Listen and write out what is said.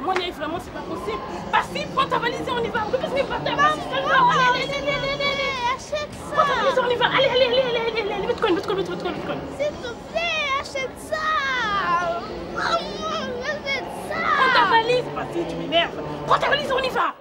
on y aille vraiment, c'est pas possible. Vas-y, prends ta valise et on y va. Qu'est-ce que pas ta valise? Allez, achète ça. Prends ta valise et on y va. Allez, vite, S'il te plaît, achète ça. Maman, achète ça. Prends ta valise. Vas-y, tu m'énerves. Prends ta valise et on y va.